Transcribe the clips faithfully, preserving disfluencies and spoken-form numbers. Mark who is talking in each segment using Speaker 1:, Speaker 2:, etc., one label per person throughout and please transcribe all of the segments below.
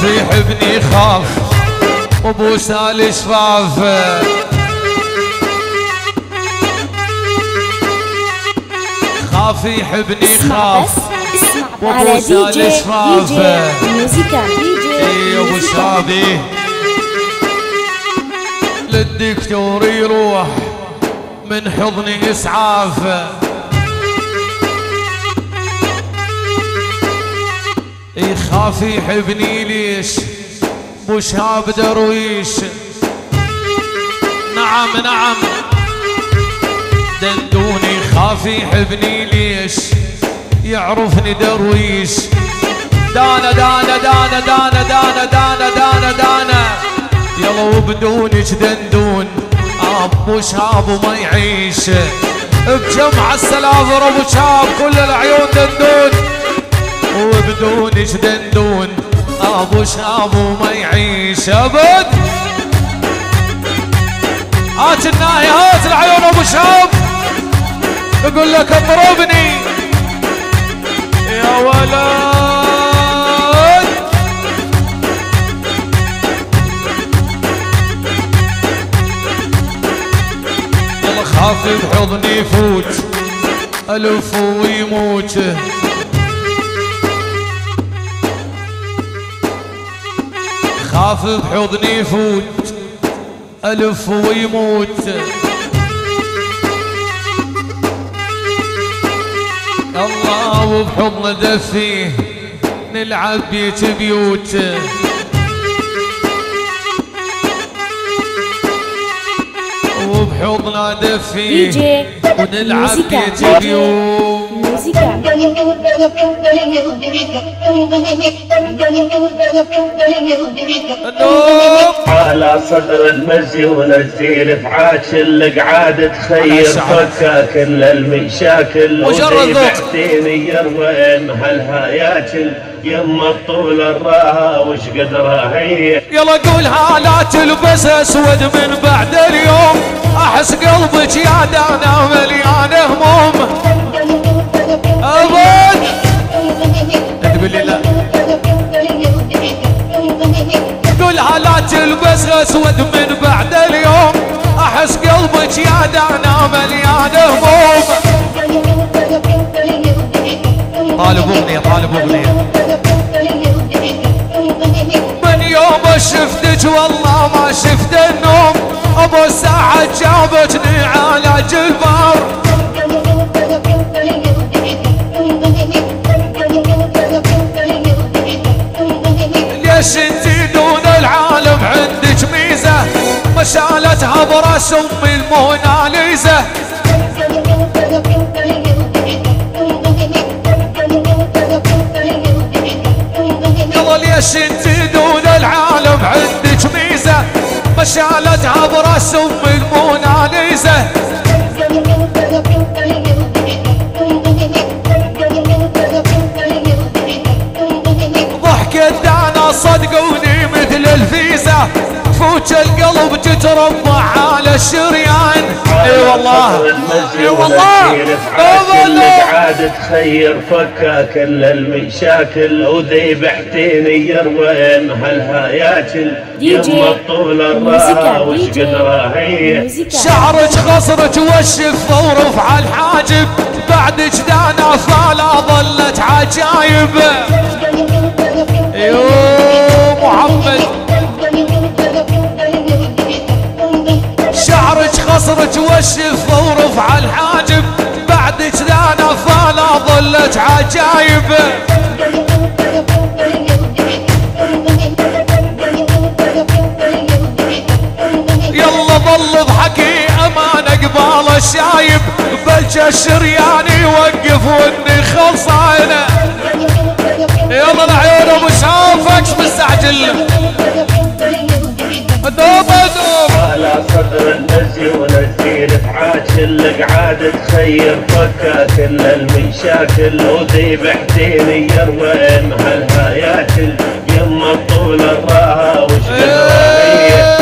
Speaker 1: خاف يحبني خاف ابو سالي شفاف خاف يحبني خاف
Speaker 2: ابو سالي شفاف موسيقى دي جي
Speaker 1: اي ابو شابي للدكتور يروح من حضني اسعاف يخاف يحبني ليش بو شاب درويش نعم نعم دندوني خاف يحبني ليش يعرفني درويش دانا دانا دانا دانا دانا دانا دانا دانا يلا وبدونك دندون ابو شاب وما يعيش بجمع السلافر ابو شاب كل العيون دندون وبدونك دندون ابو شاب وما يعيش ابد هات الناهي هات العيون ابو شاب يقول لك اضربني يا ولد يلا خاف بحضني يفوت الف ويموت خاف بحضني يفوت الف ويموت الله وبحضن دفيه نلعب بيت بيوت وبحضن دفيه ونلعب بيت بيوت
Speaker 2: موسيقى
Speaker 3: على صدر المزي ونزيل في عاشل قعاد تخير فكا كل المشاكل
Speaker 1: مجرد
Speaker 3: بعتيني يروين هالهاياكل يما الطول الراها وش قدرها هي
Speaker 1: يلا قولها لا تلبس اسود من بعد اليوم احس قلبك يا دانا مليان هموم ابد تقول لي لا قولها لا تلبس اسود من بعد اليوم احس قلبك يا دانا مليان هموم طالب اغنيه طالب اغنيه من يوم شفتك والله ما شفت النوم ابو ساعة جابتني على جلبار ليش انتي دون العالم عندك ميزة ما شالتها براس امي الموناليزا يلا ليش انتي دون العالم عندك ميزة ما شالتها براس امي الموناليزا ضحكت دانا صدقوني مثل الفيزا فوت القلب تتربع على الشريان اي والله اي والله
Speaker 3: عاد تخير فكا كل المشاكل وذي بحتيني يروين هالهاياكل يما الطول الراها وش قدرها هي
Speaker 1: شعرك خصرك والشف ورفع الحاجب بعدك دانا فلا ظلت عجايب يو محمد شعرك خصرك والشف ورفع الحاجب بعدك دانا فلا ظلت عجايب يلا ظل اضحكي امان قبال الشايب بلج الشريان يوقف واني خلصانه يلا العيون ابو شافك مستعجل دوب دوب
Speaker 3: على صدر النزي ونزيل في عاشل قعاد تخير فكا كل المشاكل وذي بحتيني يروين هالهاياكل يما الطول الراها وش قدرها هي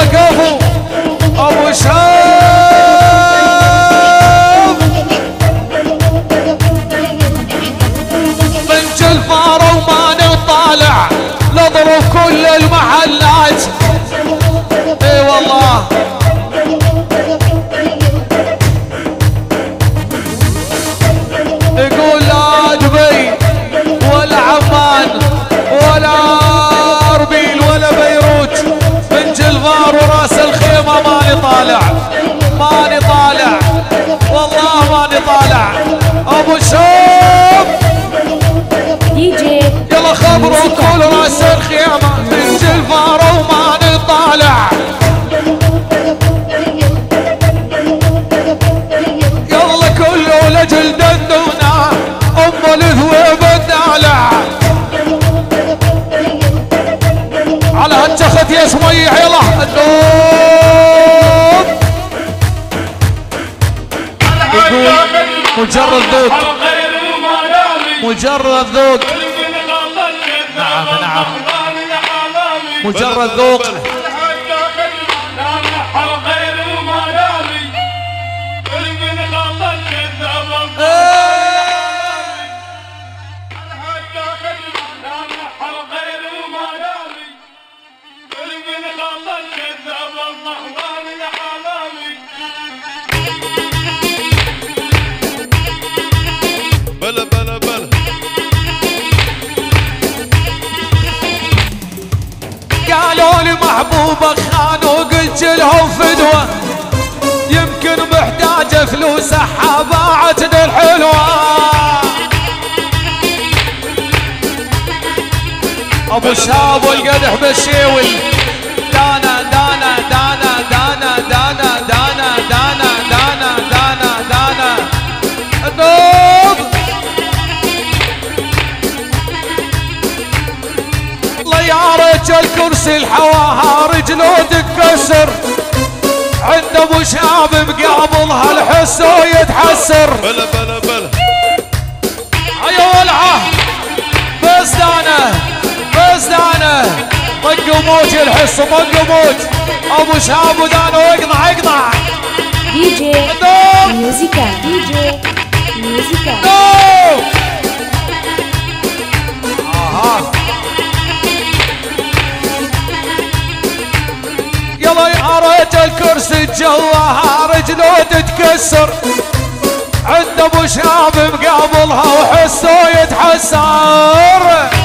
Speaker 1: كفو ابو شاب من جلفاره وما نطالع نضرب كل المحلات. اي والله يقول لا دبي ولا عمان ولا اربيل ولا بيروت، من جلفار وراس الخيمه ماني طالع ماني طالع والله ماني طالع. ابو شوف
Speaker 2: دي جي
Speaker 1: يلا خبروا كل راس الخيمه من جلفار وماني طالع. يلا كله لجل دندونه ام الذويب الدالع على هالجخت يا سميح. يلا النوم يقول مجرد ذوق مجرد ذوق. نعم نعم مجرد ذوق.
Speaker 4: بلا بلا بلا
Speaker 1: قالوا لي محبوبك خان وقلت لهم فدوه يمكن محتاجه فلوس حباعتنا الحلوه. ابو شاب والقدح بالشيول دانا دانا دانا دانا دانا دانا دانا دانا دانا دانا النوب. الله يا رجل كرسي الحواها رجله تتكسر عند ابو شاب مقابلها الحس ويتحسر.
Speaker 4: بلا بلا بلا
Speaker 1: هيا ولعه بس دانا بس دانا طق وموت الحس طق وموت. ابو شاب ودانا واقطع اقطع.
Speaker 2: دي جي
Speaker 1: النوب
Speaker 2: ميوزيكا دي جي ميوزيكا.
Speaker 1: نوب اها يلا يا رجل كرسي جواها رجله تتكسر عند ابو شاب مقابلها وحسه يتحسر.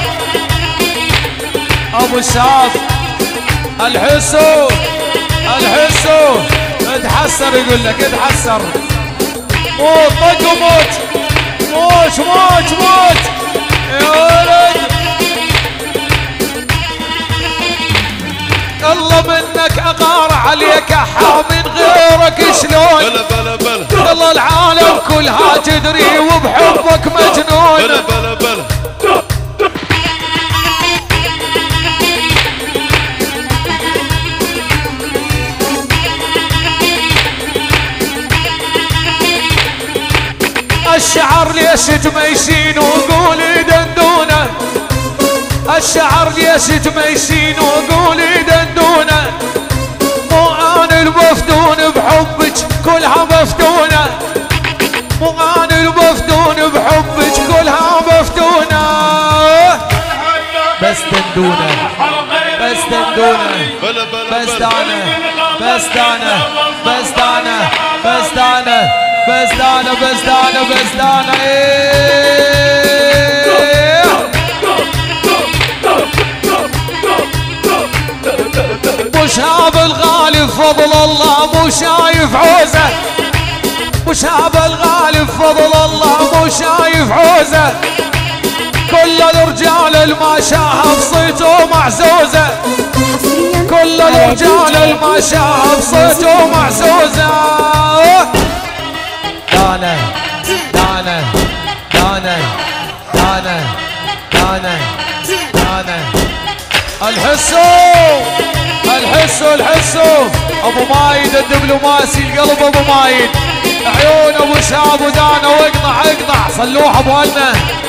Speaker 1: ابو شاب الحسو الحسو اتحسر يقول لك اتحسر. موت طق وموت موت موت موت يا ولد. الله منك اغار عليك احا من غيرك شلون.
Speaker 4: بلا بلا بلا
Speaker 1: والله العالم كلها تدري وبحبك مجنون.
Speaker 4: بلا بلا بلا
Speaker 1: الشعر ليش تميشين وقولي دندونه الشعر ليش تميشين وقولي دندونه مو انا المفتون بحبك كلها مفتونه مو انا المفتون بحبك كلها مفتونه. بس دندونه بس دندونه
Speaker 4: بلا بلا
Speaker 1: بس دانا بس دانا بس دانا بس دانا بس دانا بس دانا بس دانا مو شاب الغالي فضل الله مو شايف عوزه مو شاب الغالي فضل الله مو شايف عوزه كل الرجال الما شاها بصيته معزوزه كل الرجال الما شاها بصيته معزوزه. دانا دانا دانا دانا دانا دانا الحسو الحسو الحسو. ابو مايد الدبلوماسي القلب ابو مايد عيون ابو شاب ودانا واقطع اقطع صلوح ابو هنا